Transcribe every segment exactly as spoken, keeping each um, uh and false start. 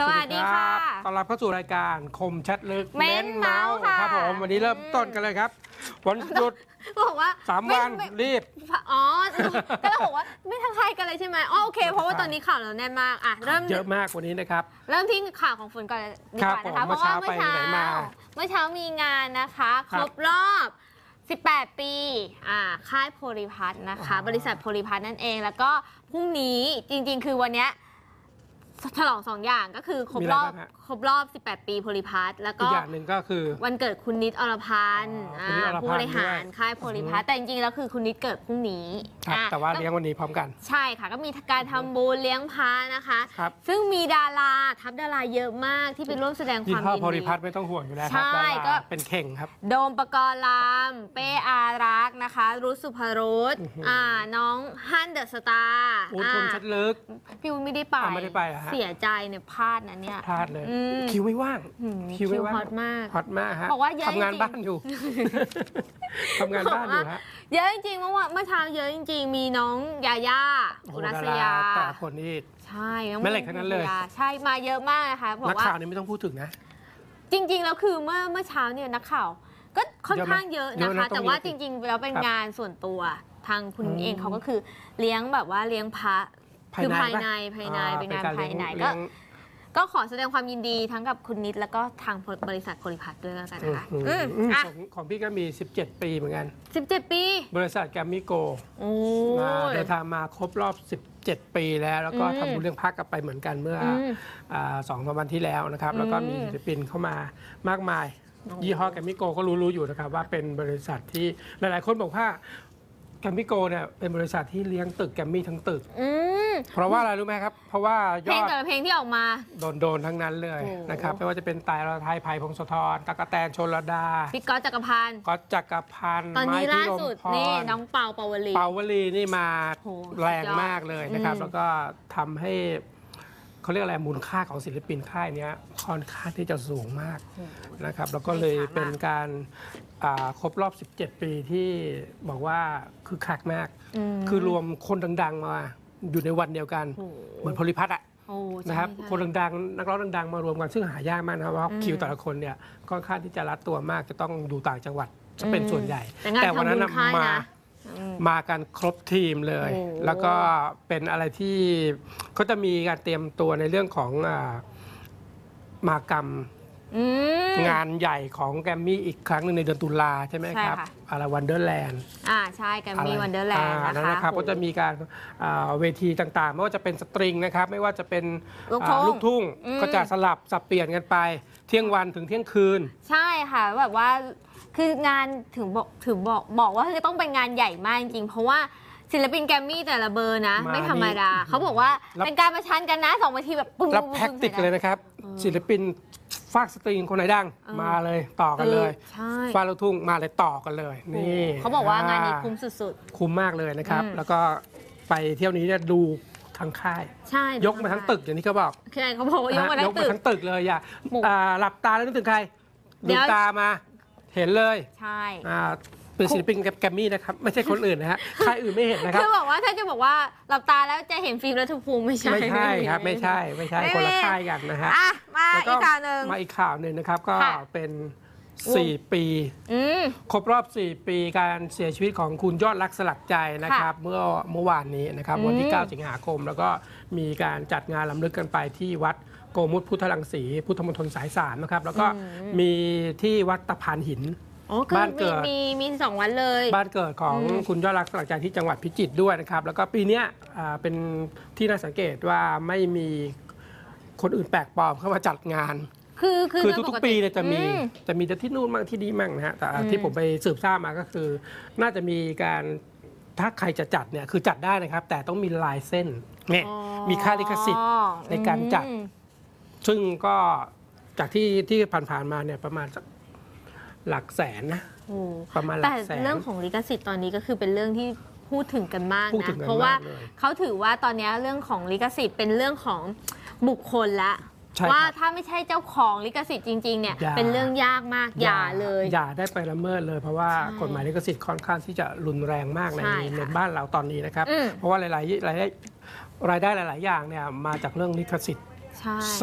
สวัสดีค่ะต้อนรับเข้าสู่รายการคมชัดลึกเม้นเมาส์ค่ะครับผมวันนี้เริ่มต้นกันเลยครับวันหยุดบอกว่าสามวันรีบอ๋อก็ต้องบอกว่าไม่ทักทายกันเลยใช่ไหมอ๋อโอเคเพราะว่าตอนนี้ข่าวเราแน่นมากอ่ะเริ่มเยอะมากวันนี้นะครับเริ่มที่ข่าวของฝนก่อนดีกว่านะคะเพราะว่าเมื่อเช้าเมื่อเช้ามีงานนะคะครบรอบสิบแปดปีอ่าค่ายโพลิพัทนะคะบริษัทโพลิพัทนั่นเองแล้วก็พรุ่งนี้จริงๆคือวันนี้ฉลองสองอย่างก็คือครบรอบครบรอบสิบแปดปีโพลิพัทแล้วก็อีกอย่างหนึ่งก็คือวันเกิดคุณนิดอรพันธ์ผู้บริหารค่ายโพลิพัทแต่จริงๆแล้วคือคุณนิดเกิดพรุ่งนี้แต่ว่าเลี้ยงวันนี้พร้อมกันใช่ค่ะก็มีการทำบุญเลี้ยงพระนะคะซึ่งมีดาราทัพดาราเยอะมากที่ไปร่วมแสดงความยินดีโพลิพัทไม่ต้องห่วงอยู่แล้วครับใช่ก็เป็นเข่งครับโดมปกรณ์ลามเป้อารักษ์นะคะรุสุภรุษน้องฮั่นเดอะสตาร์อุ้ยคมชัดลึกพี่วุ้นไม่ได้ไปไม่ได้ไปเสียใจเนี่ยพลาดนะเนี่ยพลาดเลยคิวไม่ว่างคิวไม่ว่างฮอตมากฮอตมากฮะบอกว่าทำงานบ้านอยู่ทำงานบ้านอยู่ฮะเยอะจริงๆเมื่อวานเมื่อเช้าเยอะจริงๆมีน้องยาย่าอุรัสยาแต่คนนี้ใช่แม่เหล็กทั้งนั้นเลยใช่มาเยอะมากนะคะบอกว่านักข่าวนี่ไม่ต้องพูดถึงนะจริงๆแล้วคือเมื่อเมื่อเช้าเนี่ยนักข่าวก็ค่อนข้างเยอะนะคะแต่ว่าจริงๆแล้วเป็นงานส่วนตัวทางคุณเองเขาก็คือเลี้ยงแบบว่าเลี้ยงพระคือภายในภายในเป็นงานภายในก็ก็ขอแสดงความยินดีทั้งกับคุณนิดแล้วก็ทางบริษัทโพลิพัทด้วยแล้วกันนะคะของพี่ก็มีสิบเจ็ดปีเหมือนกันสิบเจ็ดปีบริษัทแกรมมี่โกเดินทางมาครบรอบสิบเจ็ดปีแล้วแล้วก็ทำบุญเรื่องพักกันไปเหมือนกันเมื่อสองสามวันที่แล้วนะครับแล้วก็มีศิลปินเข้ามามากมายยี่ห้อแกรมมี่โกก็รู้ๆอยู่นะครับว่าเป็นบริษัทที่หลายๆคนบอกว่าแกรมมี่โกเนี่ยเป็นบริษัทที่เลี้ยงตึกแกรมมี่ทั้งตึกเพราะว่าอะไรรู้ไหมครับเพราะว่ายอดเพลงแต่ละเพลงที่ออกมาโดนๆทั้งนั้นเลยนะครับไม่ว่าจะเป็นตายเราไทยไผ่พงศธรตั๊กแตนชลดาพี่ก๊อตจักรพันธ์ก๊อตจักรพันธ์ตอนนี้ล่าสุดนี่น้องเปาเปาวลีเปาวลีนี่มาแรงมากเลยนะครับแล้วก็ทำให้เขาเรียกอะไรมูลค่าของศิลปินค่ายนี้ค่อนข้างที่จะสูงมากนะครับแล้วก็เลยเป็นการครบรอบสิบเจ็ดปีที่บอกว่าคือคักมากคือรวมคนดังๆมาอยู่ในวันเดียวกันเหมือนโพลิพัทอะนะครับคนดังๆนักร้องดังๆมารวมกันซึ่งหายากมากนะครับเพราะคิวแต่ละคนเนี่ยค่อนข้างที่จะรัดตัวมากจะต้องดูต่างจังหวัดจะเป็นส่วนใหญ่แต่วันนั้นมามากันครบทีมเลยแล้วก็เป็นอะไรที่เขาจะมีการเตรียมตัวในเรื่องของมากรรมงานใหญ่ของแกรมมี่อีกครั้งหนึ่งในเดือนตุลาใช่ไหมครับอะไรวันเดอร์แลนด์อ่าใช่แกรมมี่วันเดอร์แลนด์นะคะก็จะมีการเวทีต่างๆไม่ว่าจะเป็นสตริงนะครับไม่ว่าจะเป็นลูกทุ่งก็จะสลับสับเปลี่ยนกันไปเที่ยงวันถึงเที่ยงคืนใช่ค่ะแบบว่าคืองานถึงบอกถึงบอกบอกว่าจะต้องเป็นงานใหญ่มากจริงเพราะว่าศิลปินแกรมมี่แต่ละเบอร์นะไม่ธรรมดาเขาบอกว่าเป็นการประชันกันนะสองเวทีแบบปุ๊บรับแพ็กติกเลยนะครับศิลปินฟากสตริงคนไหนดังมาเลยต่อกันเลยฟากลูกทุ่งมาเลยต่อกันเลยนี่เขาบอกว่างานนี้คุ้มสุดๆคุ้มมากเลยนะครับแล้วก็ไปเที่ยวนี้เนี่ยดูทั้งค่ายยกมาทั้งตึกอย่างที่เขาบอกใช่เขาบอกว่ายกมาทั้งตึกยกมาทั้งตึกเลยอย่าหลับตาแล้วนึกถึงใครลืมตามาเห็นเลยใช่เป็นศิลปินแกรมมี่นะครับไม่ใช่คนอื่นนะฮะค่ายอื่นไม่เห็นนะครับคือบอกว่าถ้าจะบอกว่าหลับตาแล้วจะเห็นฟิล์มรัฐภูมิไม่ใช่ไม่ใช่ครับไม่ใช่ไม่ใช่คนละค่ายกันนะฮะมาอีกข่าวหนึ่งมาอีกข่าวหนึ่งนะครับก็เป็นสี่ปีครบรอบสี่ปีการเสียชีวิตของคุณยอดรักสลักใจนะครับเมื่อเมื่อวานนี้นะครับวันที่เก้าสิงหาคมแล้วก็มีการจัดงานรำลึกกันไปที่วัดโกมุตพุทธรังสีพุทธมณฑลสายสามนะครับแล้วก็มีที่วัดตะพานหินบ้านเกิดมีมีสองวันเลยบ้านเกิดของคุณยอดรักสลักใจที่จังหวัดพิจิตรด้วยนะครับแล้วก็ปีนี้เป็นที่น่าสังเกตว่าไม่มีคนอื่นแปลกปลอมเข้ามาจัดงานคือคือทุกๆปีเนี่ยจะมีจะมีแต่ที่นู่นมั่งที่นี่มั่งนะฮะแต่ที่ผมไปสืบทราบมาก็คือน่าจะมีการถ้าใครจะจัดเนี่ยคือจัดได้นะครับแต่ต้องมีลายเส้นเนี่ยมีค่าลิขสิทธิ์ในการจัดซึ่งก็จากที่ที่ผ่านๆมาเนี่ยประมาณสักหลักแสนนะประมาณหลักแสนแต่เรื่องของลิขสิทธิ์ตอนนี้ก็คือเป็นเรื่องที่พูดถึงกันมากนะเพราะว่าเขาถือว่าตอนนี้เรื่องของลิขสิทธิ์เป็นเรื่องของบุคคลละว่าถ้าไม่ใช่เจ้าของลิขสิทธิ์จริงๆเนี่ยเป็นเรื่องยากมากอย่าเลยอย่าได้ไปละเมิดเลยเพราะว่ากฎหมายลิขสิทธิ์ค่อนข้างที่จะรุนแรงมากในในบ้านเราตอนนี้นะครับเพราะว่าหลายๆรายได้รายได้หลายๆอย่างเนี่ยมาจากเรื่องลิขสิทธิ์ซะ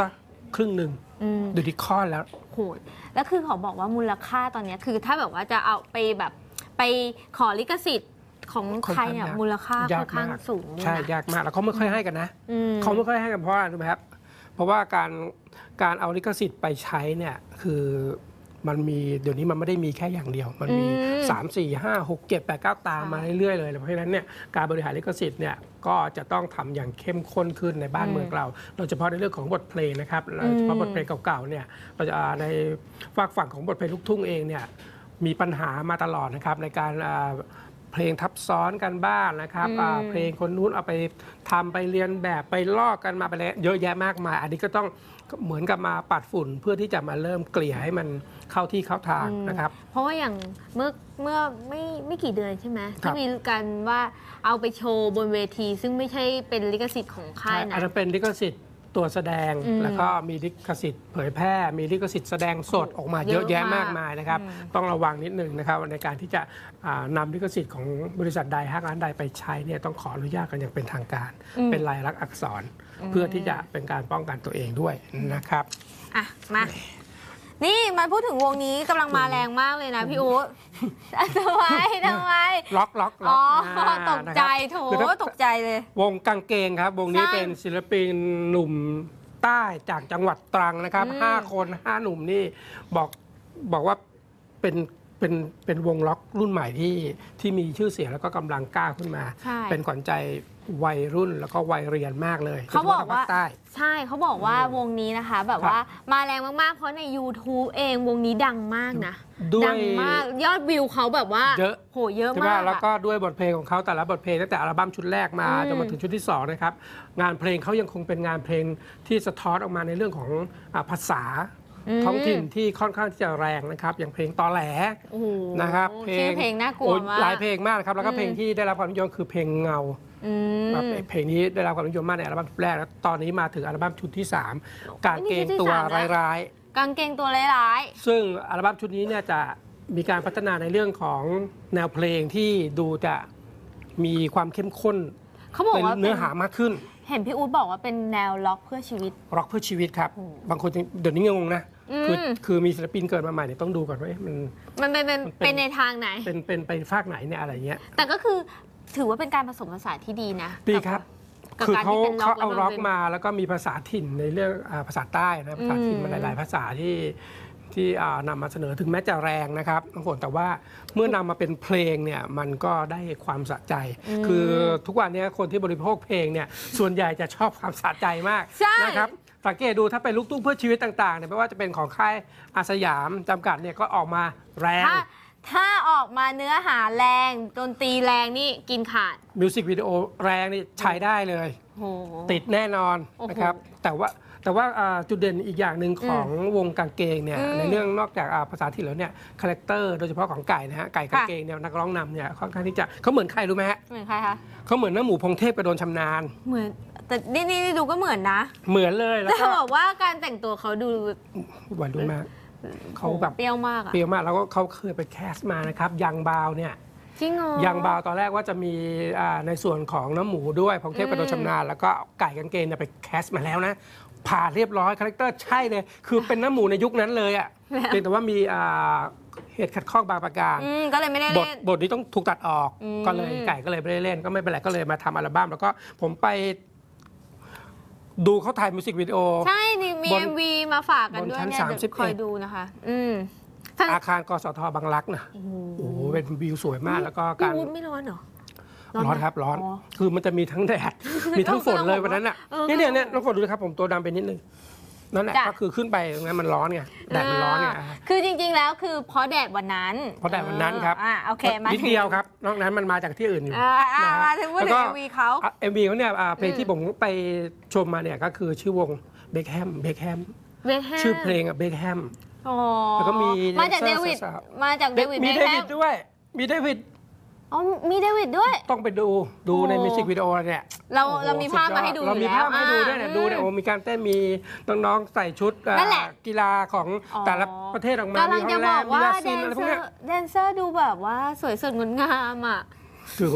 ครึ่งหนึ่งดูที่ข้อแล้วโหดแล้วคือขอบอกว่ามูลค่าตอนนี้คือถ้าแบบว่าจะเอาไปแบบไปขอลิขสิทธิ์ของใครเนี่ยมูลค่าค่อนข้างสูงใช่ยากมากแล้วเขาไม่ค่อยให้กันนะเขาไม่ค่อยให้กันเพราะอะไรรู้ไหมครับเพราะว่าการการเอาลิขสิทธิ์ไปใช้เนี่ยคือมันมีเดี๋ยวนี้มันไม่ได้มีแค่อย่างเดียวมันมีสาม สี่ ห้า หก เจ็ด แปด เก้าตามมาเรื่อยๆเลยเพราะฉะนั้นเนี่ยการบริหารลิขสิทธิ์เนี่ยก็จะต้องทำอย่างเข้มข้นขึ้นในบ้านเมืองเราโดยเฉพาะในเรื่องของบทเพลงนะครับโดยเฉพาะบทเพลงเก่าๆเนี่ยเราจะในฝากฝั่งของบทเพลงลูกทุ่งเองเนี่ยมีปัญหามาตลอดนะครับในการเพลงทับซ้อนกันบ้างนะครับเพลงคนนู้นเอาไปทำไปเรียนแบบไปลอกกันมาไปเยอะแยะมากมายอันนี้ก็ต้องเหมือนกับมาปัดฝุ่นเพื่อที่จะมาเริ่มเกลี่ยให้มันเข้าที่เข้าทางนะครับเพราะว่าอย่างเมื่อเมื่อไม่ไม่กี่เดือนใช่ไหมที่มีการว่าเอาไปโชว์บนเวทีซึ่งไม่ใช่เป็นลิขสิทธิ์ของค่ายนะอันนั้นเป็นลิขสิทธิ์ตัวแสดงแล้วก็มีลิขสิทธิ์เผยแพร่มีลิขสิทธิ์แสดงสดออกมาเยอะแยะมากมายนะครับต้องระวังนิดนึงนะครับในการที่จะนำลิขสิทธิ์ของบริษัทใดห้างร้านใดไปใช้เนี่ยต้องขออนุญาตกันอย่างเป็นทางการเป็นลายลักษณ์อักษรเพื่อที่จะเป็นการป้องกันตัวเองด้วยนะครับอ่ะมานี่มาพูดถึงวงนี้กำลังมาแรงมากเลยนะพี่อู๋ทำไมทำไมล็อกล็อกอ๋อตกใจโถตกใจเลยวงกางเกงครับวงนี้เป็นศิลปินหนุ่มใต้จากจังหวัดตรังนะครับห้าคนห้าหนุ่มนี่บอกบอกว่าเป็นเป็นเป็นวงล็อกรุ่นใหม่ที่ที่มีชื่อเสียงแล้วก็กำลังก้าวขึ้นมาเป็นขวัญใจวัยรุ่นแล้วก็วัยเรียนมากเลยเขาบอกว่าใช่เขาบอกว่าวงนี้นะคะแบบว่ามาแรงมากๆเพราะใน YouTube เองวงนี้ดังมากนะดังมากยอดวิวเขาแบบว่าเยอะโหเยอะมากแล้วก็ด้วยบทเพลงของเขาแต่ละบทเพลงตั้งแต่อัลบั้มชุดแรกมาจนมาถึงชุดที่สองนะครับงานเพลงเขายังคงเป็นงานเพลงที่สะท้อนออกมาในเรื่องของภาษาท้องถิ่นที่ค่อนข้างที่จะแรงนะครับอย่างเพลงตอแหลนะครับเพลงน่ากลัวมากหลายเพลงมากครับแล้วก็เพลงที่ได้รับความนิยมคือเพลงเงาเพลงนี้ได้รับความนิยมมากในอัลบั้มชุดแรกแล้วตอนนี้มาถึงอัลบั้มชุดที่สามกางเกงตัวร้ายๆกางเกงตัวร้ายๆซึ่งอัลบั้มชุดนี้เนี่ยจะมีการพัฒนาในเรื่องของแนวเพลงที่ดูจะมีความเข้มข้นเขาบอกว่าเนื้อหามากขึ้นเห็นพี่อู๊ดบอกว่าเป็นแนวล็อกเพื่อชีวิตล็อกเพื่อชีวิตครับบางคนเดี๋ยวนี้งงนะคือคือมีศิลปินเกิดมาใหม่เนี่ยต้องดูก่อนว่ามันมันเป็นเป็นในทางไหนเป็นเป็นไปฝากไหนเนี่ยอะไรเงี้ยแต่ก็คือถือว่าเป็นการผสมผสานที่ดีนะดีครับคือเขาเขาเอาล็อกมาแล้วก็มีภาษาถิ่นในเรื่องภาษาใต้นะภาษาถิ่นมันหลายๆภาษาที่ที่นำมาเสนอถึงแม้จะแรงนะครับบางคนแต่ว่าเมื่อนำมาเป็นเพลงเนี่ยมันก็ได้ความสะใจคือทุกวันนี้คนที่บริโภคเพลงเนี่ยส่วนใหญ่จะชอบความสะใจมากนะครับสังเกตดูถ้าเป็นลูกทุ่งเพื่อชีวิตต่างๆเนี่ยไม่ว่าจะเป็นของค่ายอาสยามจำกัดเนี่ยก็ออกมาแรงถ้าออกมาเนื้อหาแรงดนตรีแรงนี่กินขาดมิวสิกวิดีโอแรงนี่ใช้ได้เลยติดแน่นอนนะครับแต่ว่าแต่ว่าจุดเด่นอีกอย่างหนึ่งของวงกางเกงเนี่ยในเรื่องนอกจากภาษาถิ่นแล้วเนี่ยคาแรคเตอร์โดยเฉพาะของไก่นะฮะไก่กางเกงเนี่ยนักร้องนำเนี่ยค่อนข้างที่จะเขาเหมือนใครรู้ไหมฮะเหมือนใครคะเขาเหมือนน้าหมูพงเทพกระโดนชำนาญเหมือนแต่นี่นี่ดูก็เหมือนนะเหมือนเลยแล้วก็บอกว่าการแต่งตัวเขาดูหวานด้วยมากเขาแบบเปรี้ยวมากเปรี้ยวมากแล้วก็เขาเคยไปแคสมานะครับยังบาวเนี่ยจริงเหรอยังบาวตอนแรกว่าจะมีในส่วนของน้ำหมูด้วยพงเทพกระโดนชำนาญแล้วก็ไก่กางเกงเนี่ยไปแคสมาแล้วนะผ่าเรียบร้อยคาแรคเตอร์ใช่เลยคือเป็นน้ำหมูในยุคนั้นเลยอ่ะเพียงแต่ว่ามีเหตุขัดข้องบางประการก็เลยไม่ได้เล่นบทนี้ต้องถูกตัดออกก็เลยไก่ก็เลยไม่ได้เล่นก็ไม่เป็นไรก็เลยมาทำอัลบั้มแล้วก็ผมไปดูเขาถ่ายมิวสิกวิดีโอใช่มี เอ็ม วี มาฝากกันด้วยเนี่ยเดี๋ยวคอยดูนะคะอาคารกสทบางรักนะโอ้โหเป็นวิวสวยมากแล้วก็การไม่ร้อนเหรอร้อนครับร้อนคือมันจะมีทั้งแดดมีทั้งฝนเลยวันนั้นอ่ะนี่เนี่ยเนี่ยน้องฝนดูนะครับผมตัวดำไปนิดนึงนั่นแหละก็คือขึ้นไปตรงนั้นมันร้อนไงแดดมันร้อนไงคือจริงๆแล้วคือเพราะแดดวันนั้นเพราะแดดวันนั้นครับอ่าโอเคมานิดเดียวครับนอกนั้นมันมาจากที่อื่นอยู่มาถึงว่าเอ็มวีเขาเอ็มวีเขาเนี่ยเพลงที่ผมไปชมมาเนี่ยก็คือชื่อวงเบคแฮมเบคแฮมชื่อเพลงอะเบคแฮมแล้วก็มีมาจากเดวิดมาจากเดวิดมีเดวิดด้วยมีเดวิดอ๋อมีเดวิดด้วยต้องไปดูดูในมิวสิกวิดีโอเนี่ยเราเรามีภาพมาให้ดูเรามีภาพมาให้ดูด้วยเนี่ยดูเนี่ยโอ้มีการเต้นมีน้องๆใส่ชุดกีฬาของแต่ละประเทศออกมามีฮอลแลนด์มีลาซินอะไรพวกนี้แดนเซอร์ดูแบบว่าสวยสดงดงามอ่ะคือ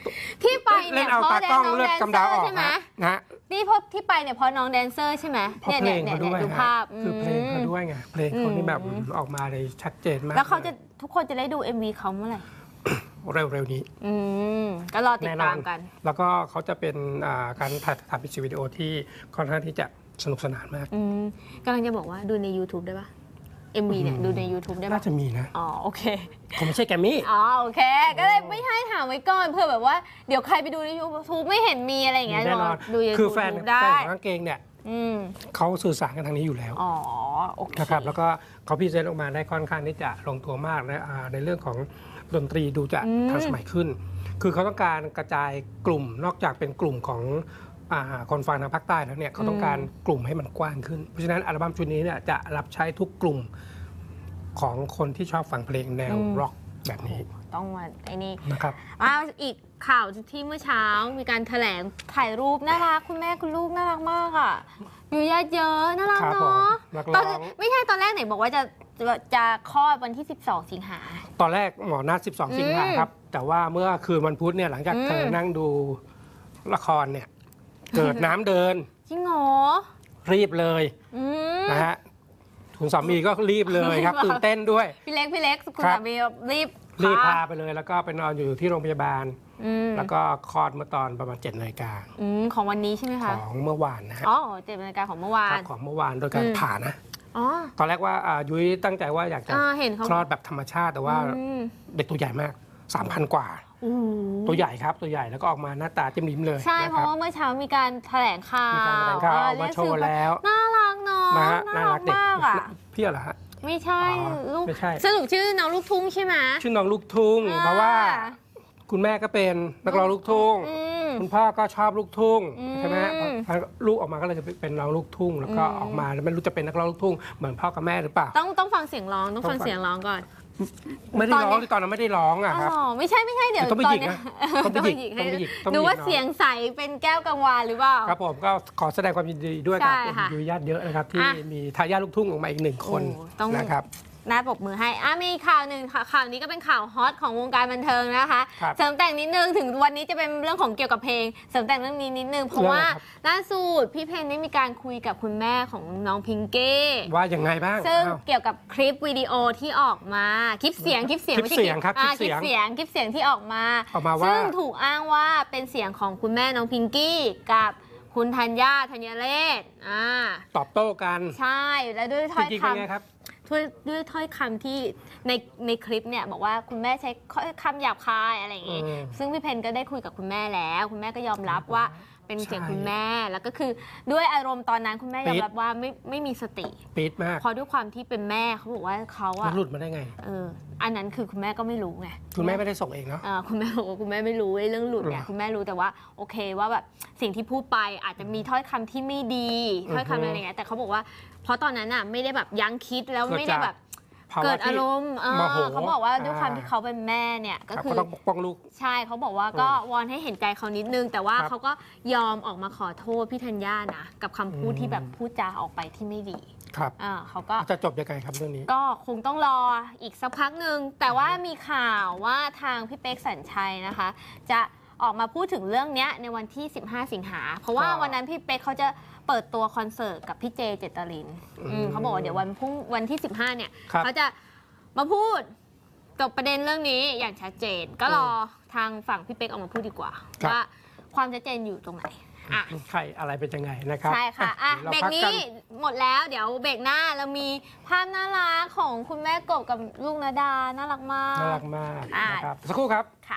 ที่ไปเล่เนี่ยนเอาเพราะตากล้องน้องเลือแดดนกำเซเดาออร์อกใช่ไหมนะฮะนี่เพราะที่ไปเนี่ยเพราะน้องแดนเซอร์ใช่ไหมเพราะเนี่ยเพลเนี่ยงเขาด้วยเนี่ยดูฮะภาพคือเพลงเขาด้วยไงเพลงเขานี่แบบออกมาเลยชัดเจนมากแล้วเขาจะทุกคนจะได้ดู เอ็ม วี เขาเมื่อไหร่เร็วๆนี้อืมก็รอติดแน่นตาอมนกันแล้วก็เขาจะเป็นอ่าการถ่ายทำเป็นวิดีโอที่ค่อนข้างที่จะสนุกสนานมากอืมกำลังจะบอกว่าดูใน YouTube ได้ปะ เอ็ม วี เนี่ยดูใน YouTube ได้ปะน่าจะมีนะอ๋อโอเคผมไม่ใช่แกมมี่อ๋อโอเค ก็เลยไม่ให้ถามไว้ก่อนเพื่อแบบว่าเดี๋ยวใครไปดูใน YouTube ไม่เห็นมีอะไรอย่างเงี้ยแน่นอนดูคือ YouTube แฟนได้แฟนของกางเกงเนี่ยอืมเขาสื่อสารกันทางนี้อยู่แล้วอ๋อโอเคนะครับแล้วก็เขาพรีเซนต์ออกมาได้ค่อนข้างที่จะลงตัวมากนะอ่าในเรื่องของดนตรีดูจะอืมทันสมัยขึ้น คือเขาต้องการกระจายกลุ่มนอกจากเป็นกลุ่มของอ่าคนฟังทางภาคใต้แล้วเนี่ยเขาต้องการกลุ่มให้มันกว้างขึ้น เพราะฉะนั้นอัลบั้มชุดนี้เนี่ยจะรับใช้ทุกกลุ่มของคนที่ชอบฟังเพลงแนวร็อกแบบนี้ต้องมาไอ้นี่นะครับอ้าวอีกข่าวที่เมื่อเช้ามีการแถลงถ่ายรูปน่ารักคุณแม่คุณลูกน่ารักมากอ่ะอยู่ญาติเยอะน่ารักครับผมเนาะนักตร้ออน งไม่ใช่ตอนแรกไหนบอกว่าจะจะจะคลอดวันที่ สิบสอง สิงหาตอนแรกหมอนัดสิบสอง สิงหาครับ แต่ว่าเมื่อคืนวันพุธเนี่ยหลังจากอืมเธอนั่งดูละครเนี่ยเกิดน้ำเดินจริงเหรอรีบเลยอืมนะฮะคุณสามีก็รีบเลยครับ ตื่นเต้นด้วยพี่เล็กพี่เล็กคุณครับสามีรีบรีบพาไปเลย แล้วก็ไปนอนอยู่ที่โรงพยาบาลอืมแล้วก็คลอดเมื่อตอนประมาณเจ็ดนาฬิกาอืมของวันนี้ใช่ไหมขคะองเมื่อวานนะฮะอ๋อเจ็ดนาฬิกาของเมื่อวาครันบของเมื่อวานโดยการอืมผ่านะอ๋อตอนแรกว่าอ่ายุ้ยตั้งใจว่าอยากจะอ่าเห็นเขาคลอดแบบธรรมชาติแต่ว่าอืมเด็กตัวใหญ่มาก สามพัน กว่าโอ้โหตัวใหญ่ครับตัวใหญ่แล้วก็ออกมาหน้าตาจิ้มลิ้มเลยใช่นะเพครัราะบว่าเมื่อเช้ามีการแถลงข่าวมีการแถลงข่าวอ่เอามาโชว์แล้วน่ารักเนาะนะฮะน่าน่ารัรักกเด็กมากอ่ะพี่เหรอฮะไม่ใช่อ๋อลูกไม่ใช่สรุปชื่อน้องลูกทุ่งใช่ไหมชื่อน้องลูกทุ่งอ่าเพราะว่าคุณแม่ก็เป็นนักร้องลูกทุ่งอืมคุณพ่อก็ชอบลูกทุ่งอืมใช่ไหมฮะพอลูกออกมาก็เลยจะเป็นน้องลูกทุ่ง แล้วก็อืมออกมาแล้วไม่รู้จะเป็นนักร้องลูกทุ่งเหมือนพ่อกับแม่หรือเปล่าต้องต้องฟังเสียงร้องต้องต้องฟัฟังงเสียงร้องก่อนไม่ได้ร้องตอนเนี้ยตอนนั้นไม่ได้ร้องอะครับอ๋อไม่ใช่ไม่ใช่เดี๋ยวต้องไปตอหยินกเนี้ยนะต้องไปหยิกให้ต้องไปหยิกต้องไปหยิกดูว่าน้องเสียงใสเป็นแก้วกังวานหรือเปล่าครับผมก็ขอแสดงความยินดีด้วยกับใช่ค่ะยุ้ยญาติเยอะนะครับ ที่อ่ะมีทายาทลูกทุ่งออกมาอีกหนึ่งคนโอ้ต้องนะครับน่าปรบมือให้อ่ะมีข่าวหนึ่งค่ะข่าวนี้ก็เป็นข่าวฮอตของวงการบันเทิงนะคะครับเสริมแต่งนิดนึงถึงวันนี้จะเป็นเรื่องของเกี่ยวกับเพลง เสริมแต่งเรื่องนี้นิดนึงเพราะว่าเรื่องอะไรครับล่าสุดพี่เพนได้มีการคุยกับคุณแม่ของน้องพิงเก้ว่ายังไงบ้างซึ่งอ้าวเกี่ยวกับคลิปวิดีโอที่ออกมาคลิปเสียงคลิปเสียงคลิปไม่ใช่เสียงครับอ่าคลิปเสียงคลิปเสียงคลิปเสียงที่ออกมาออกมาว่าซึ่งถูกอ้างว่าเป็นเสียงของคุณแม่น้องพิงกี้กับคุณธัญญาธัญเรศอ่าตอบโต้กันใช่แล้วด้วยจถ้อยริงๆคเป็นไงครับำด้วยด้วยถ้อยคำที่ในในคลิปเนี่ยบอกว่าคุณแม่ใช้คำหยาบคายอะไรอย่างงี้อืมซึ่งพี่เพนก็ได้คุยกับคุณแม่แล้ว คุณแม่ก็ยอมรับว่าเป็นเสียงใช่คุณแม่แล้วก็คือด้วยอารมณ์ตอนนั้นคุณแม่ยอมรับว่าไม่ไม่มีสติปี๊ดมากเพราะด้วยความที่เป็นแม่เขาบอกว่าเขามัอะนหลุดมาได้ไงเอออันนั้นคือคุณแม่ก็ไม่รู้ไงคุณแม่ไม่ได้ส่งเองเนาะเออคุณแม่บอกว่าคุณแม่ไม่รู้ไอ้เรื่องหลุดเนี่ยหรอคุณแม่รู้แต่ว่าโอเคว่าแบบสิ่งที่พูดไปอาจจะมีถ้อยคำที่ไม่ดีถ้อยคำอะไรอย่างเงี้ยแต่เขาบอกว่าเพราะตอนนั้นอะไม่ได้แบบยั้งคิดแล้วไม่ได้แบบภาวะเกิดที่อารมณ์เออโมโหเขาบอกว่าด้วยความอ่าที่เขาเป็นแม่เนี่ยก็ครับคือก็ต้องปกป้องลูกใช่เขาบอกว่าก็วอนให้เห็นใจเขานิดนึง แต่ว่าครับเขาก็ยอมออกมาขอโทษพี่ธัญญานะกับคำพูดอืมที่แบบพูดจาออกไปที่ไม่ดีครับอ่าเขาก็จะจบยังไงครับเรื่องนี้ก็คงต้องรออีกสักพักหนึ่งแต่ว่ามีข่าวว่าทางพี่เป๊กสัญชัยนะคะ จะออกมาพูดถึงเรื่องเนี้ยในวันที่ สิบห้า สิงหาเพราะว่าครับวันนั้นพี่เป๊กเขาจะเปิดตัวคอนเสิร์ตกับพี่เจเจตรินอืมอืมเขาบอกว่าเดี๋ยววันพรุ่งวันที่ สิบห้า เนี่ยครับเขาจะมาพูดจบประเด็นเรื่องนี้อย่างชัดเจน ก็รอทางฝั่งพี่เป๊กออกมาพูดดีกว่าครับว่าความชัดเจนอยู่ตรงไหนอ่ะใครอะไรเป็นยังไงนะครับใช่ค่ะอ่ะดี๋ยวเบรกพันี้กัหมดแล้ว เดี๋ยวเบรกหน้าเรามีภาพน่ารักของคุณแม่กบกับลูกนาดา น่ารักมากน่ารักมากอ่ะนะครับสักครู่ครับค่ะ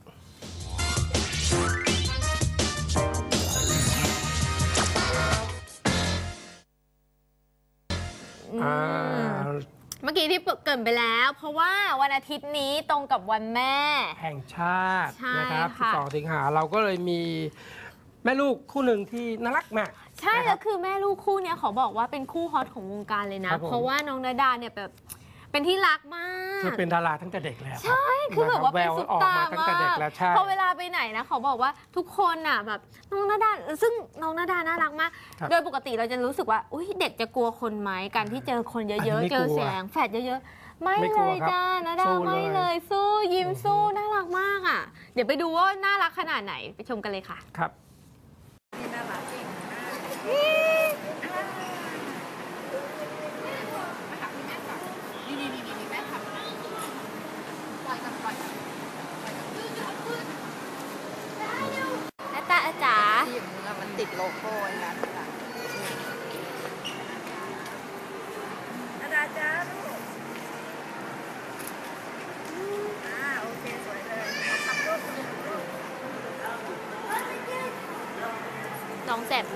อ่าเมื่อกี้ที่เกรินไปแล้ว เพราะว่าวันอาทิตย์นี้ตรงกับวันแม่แห่งชาติใช่นะครับค่ะสิบสองสิงหาเราก็เลยมีแม่ลูกคู่หนึ่งที่น่ารักมากใช่นะคแล้รัวบคือแม่ลูกคู่เนี้ยขอบอกว่าเป็นคู่ฮอตของวงการเลยนะครับผมเพราะว่าน้องนาดาเนี่ยแบบเป็นที่รักมากคือเป็นดาราตั้งแต่เด็กแล้วใช่คือแบบว่าแวเป็นวซุปออกตามาตั้งแต่เด็กแล้วใช่พอเวลาไปไหนนะเขาบอกว่าทุกคนอ่ะแบบน้องนาดาซึ่งน้องนาดาน่ารักมากครับโดยปกติเราจะรู้สึกว่าอุ้ยเด็กจะกลัวคนไหมการที่เจอคนเยอันนี้อะไม่ๆเจอกลัวแสงแฝดเยอะๆไม่ไม่กเลลัวย ครับจ้านาดาสู้ไม่เลยเลยสู้ยิ้มอือฮึสู้น่ารักมากอ่ะเดี๋ยวไปดูว่าน่ารักขนาดไหนไปชมกันเลยค่ะครับน่ารักจริงนี่นี่นี่นี่แม่ทำปล่อยกันปล่อยกันปล่อยกันอาตาอาจ๋าที่มือมันติดโลโก้ไอ้นั้นอาจารย์จ้าลูกอ่าโอเคสวยเลยทำรูปทำรูปน้องแสบไหม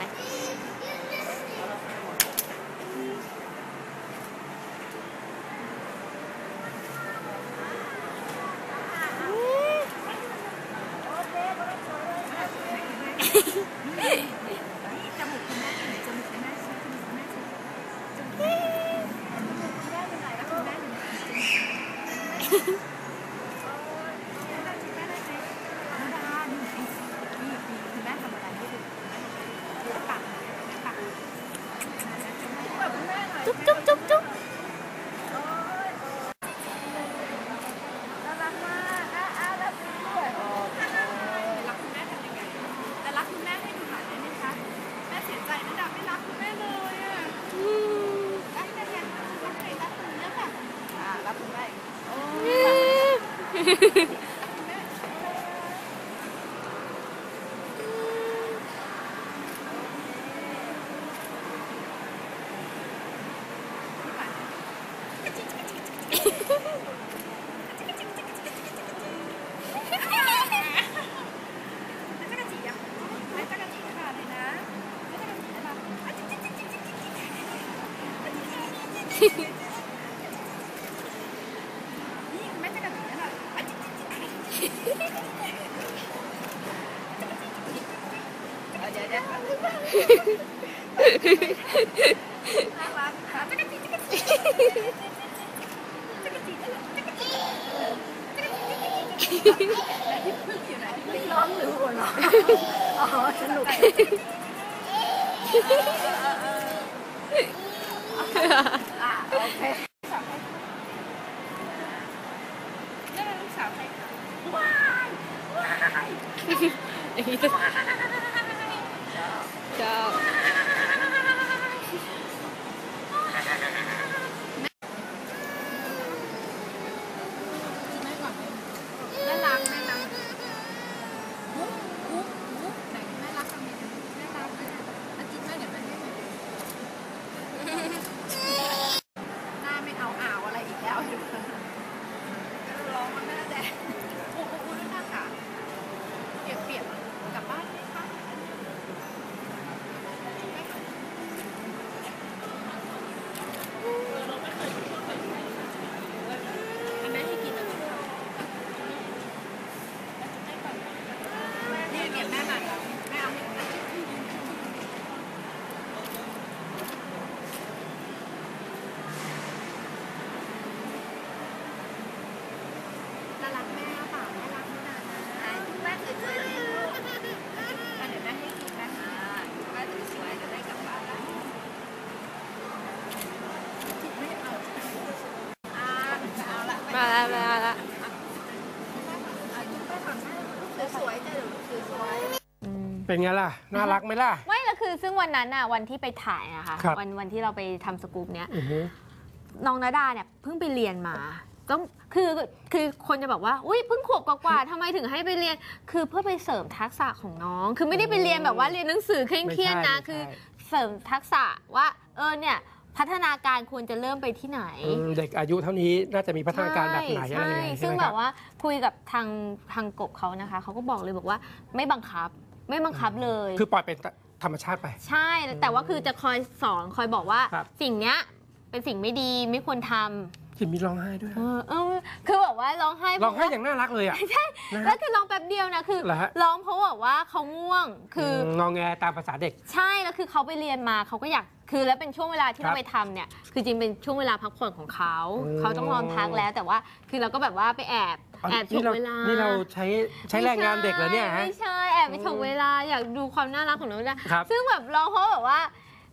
จมูกคุณแม่ไหนจมูกคุณแม่สิจมูกคุณแม่สิจมูกคุณแม่เป็นไรแล้วคุณแม่อยู่ไหนคุณแม่ได้ไหมคุณแม่ได้นี่นี่คุณแม่ทำอะไรให้ดูดูปากปากคุณแม่หน่อยจุ๊บจุ๊บจุ๊บจุ๊บน่ารักมากอ่ะอ่ะรักคุณด้วยรักคุณแม่ทำยังไงแต่รักคุณแม่ให้ดูหน่อยได้ไหมคะแม่เสียใจนะดาไม่รักคุณแม่เลยอ่ะ รักแม่ยังรักใครรักคุณเนี่ยค่ะอ่ารักคุณแม่โอ้ยนี่แม่จะกระดิ่งนะเดี๋ยวเดี๋ยวน่ารักค่ะจะกระดิ่งจะกระดิ่งจะกระดิ่งจะกระดิ่งอยู่ไหนไม่ร้องหรือหัวเราะอ๋อสนุกอ่าโอเคนี่เป็นลูกสาวใครคะว้ายว้ายชอบน่ารักน่ารักมุกมุกมุกไหนน่ารักทำไงน่ารักอาจิตแม่เดี๋ยวแม่ให้หน่อยหน้าไม่เอาอ่าวอะไรอีกแล้วร้องมันหน้าแดงโอ้โหหน้าขาเปียกเปียกกลับบ้านไหมคะแม่ให้กินอะไรนี่เก็บแม่หน่อยแม่เอาให้น่ารักแม่เปล่าน่ารักขนาดนั้นแม่สวยๆเลยลูกเดี๋ยวแม่ให้กินแม่แม่สวยๆจะได้กลับบ้านแล้วไม่เอาอ่าเอาละมาแล้วมาแล้วสวยๆจะสวยเป็นไงล่ะ น่ารักไหมล่ะไม่แล้วคือซึ่งวันนั้นน่ะวันที่ไปถ่ายนะคะครับวันวันที่เราไปทำสกู๊ปเนี้ยอือฮึน้องณดาเนี่ยเพิ่งไปเรียนมาต้องคือคือคนจะบอกว่าอุ้ยเพิ่งขวบกว่าๆทำไมถึงให้ไปเรียนคือเพื่อไปเสริมทักษะของน้อง คือไม่ได้ไปเรียนแบบว่าเรียนหนังสือเคร่งๆนะคือเสริมทักษะว่าเออเนี่ยพัฒนาการควรจะเริ่มไปที่ไหนอืมเด็กอายุเท่านี้น่าจะมีพัฒนาการแบบไหนอะไรใช่ยังไงซึ่ใช่งไหมแบครับบว่าคุยกับทางทางกบเขานะคะเขาก็บอกเลยบอกว่าไม่บังคับไม่บังคับเลยคือปล่อยเป็นธรรมชาติไปใช่แต่ว่าคือจะคอยสอนคอยบอกว่าครับสิ่งเนี้ยเป็นสิ่งไม่ดีไม่ควรทำจิมมีร้องไห้ด้วยเออเออคือแบบว่าร้องไห้ร้องไห้อย่างน่ารักเลยอ่ะใช่นะแล้วคือร้องแป๊บเดียวนะคือเหรอฮะร้องเพราะแบบว่าเขาง่วงคืองอแงตามภาษาเด็กใช่แล้วคือเขาไปเรียนมาเขาก็อยากคือแล้วเป็นช่วงเวลาที่ครับเราไปทำเนี่ยคือจริงเป็นช่วงเวลาพักผ่อนของเขาอืมเขาต้องนอนพักแล้วแต่ว่าคือเราก็แบบว่าไปแอบอ๋อแอบฉนี่กเราเวลานี่เราใช้ใช้แรงงานเด็กเหรอเนี่ยฮะไม่ใช่แอบไปฉกเวลาอยากดูความน่ารักของน้องนะครับซึ่งแบบร้องเพราะแบบว่า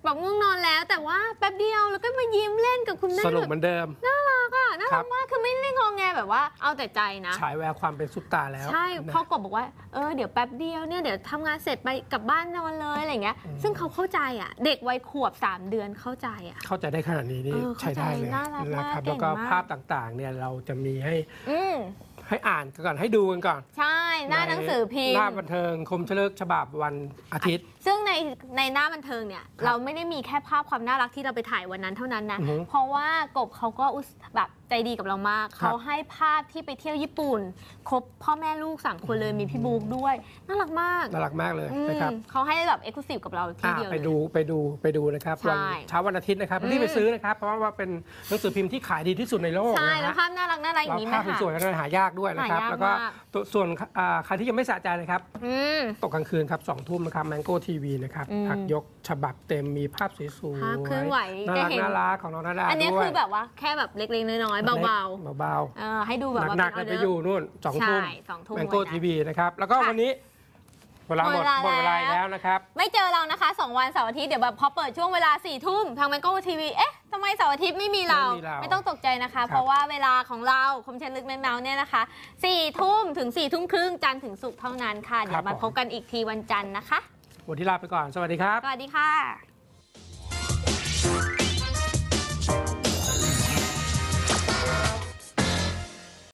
แบบง่วงนอนแล้วแต่ว่าแป๊บเดียวแล้วก็มายิ้มเล่นกับคุณแม่สนุกเหมือนเดิมน่ารักอ่ะน่าครัรับ กมากคือไม่ได้งอแงแบบว่าเอาแต่ใจนะฉายแววความเป็นซุปตาแล้วใช่นะเขาก็บอกว่าเออเดี๋ยวแป๊บเดียวเนี่ยเดี๋ยวทำงานเสร็จไปกลับบ้านนอนเลยอะไรเงี้ยอืมซึ่งเขาเข้าใจอ่ะเด็กวัยขวบสามเดือนเข้าใจอ่ะเข้าใจได้ขนาดนี้นี่เออใช้ได้เลยเข้าใจน่ารักมากนะครับเก่งแล้วก็มากภาพต่างๆเนี่ยเราจะมีให้อืมให้อ่านก่อนให้ดูกันก่อนใช่หน้าหนังสือพิมหน้าพ์บันเทิงคมเฉลิกฉบับวันอาทิตย์ซึ่งในในหน้าบันเทิงเนี่ยครับเราไม่ได้มีแค่ภาพความน่ารักที่เราไปถ่ายวันนั้นเท่านั้นนะอือฮึเพราะว่ากบเขาก็อุตแบบใจดีกับเรามากครับเขาให้ภาพที่ไปเที่ยวญี่ปุ่น ครบพ่อแม่ลูกสามคนเลยมีพี่บุ๊กด้วยน่ารักมากน่ารักมากเลยอืมนะครับเขาให้แบบเอ็กซ์คลูซีฟกับเราที่อ่าเดียวไปเลยดูไปดูไปดูนะครับใช่วันเช้าวันอาทิตย์นะครับอืมรีบไปซื้อนะครับเพราะว่าเป็นหนังสือพิมพ์ที่ขายดีที่สุดในโลกใช่นะแล้วฮะภาพน่ารักน่ารักอย่างนี้ไหมภาพคะสวยๆแล้วหายากด้วยนะครับหายากแล้วก็มากตัวส่วนอ่าใครที่ยังไม่สะใจนะครับอืมตกกลางคืนครับสองทุ่มนะครับ Mango ที วี นะครับอืมผักยกฉบับเต็มมีภาพสวยๆภาพเคลื่อนไหวน่าจะรักเห็นน่ารักของน้องนาดาอันนี้ด้วยคือแบบว่าแค่แบบเล็กๆน้อยๆเบาเบาๆเออให้ดูแบบว่าๆหนักๆเป็เลยนไปอยู่นู่นสองทุ่มใช่สองทุ่ม Mango วันนั้นที วี นะครับ แล้วก็ค่ะวันนี้เวลาหมดหหมมดดเวเวลาลาแล้วแล้วนะครับไม่เจอเรานะคะสองวันเสาร์อาทิตย์เดี๋ยวแบบพอเปิดช่วงเวลาสี่ทุ่มทาง Mango ที วี เอ๊ะทำไมเสาร์อาทิตย์ไม่มีเราไม่มีเราไม่ต้องตกใจนะคะครับเพราะว่าเวลาของเราคมเชนลึกแมนเมาส์เนี่ยนะคะสี่ทุ่มถึงสี่ทุ่มครึ่งจันทร์ถึงศุกร์เท่านั้นค่ะ เดี๋ยวมาพบกันอีกทีวันจันทร์นะคะวันที่ลาไปก่อน สวัสดีครับสวัสดีค่ะ